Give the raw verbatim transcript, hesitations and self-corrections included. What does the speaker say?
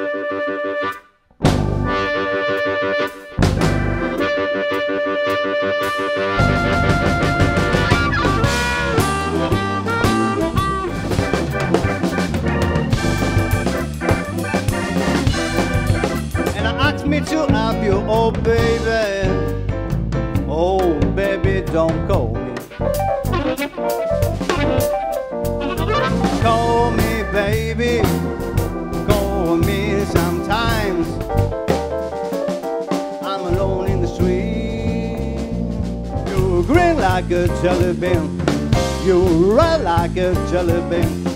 Me to have you, oh baby, oh baby, don't call me. Call me, baby, call me sometimes. I'm alone in the street. You grin like a jelly bean, you ride like a jelly bean.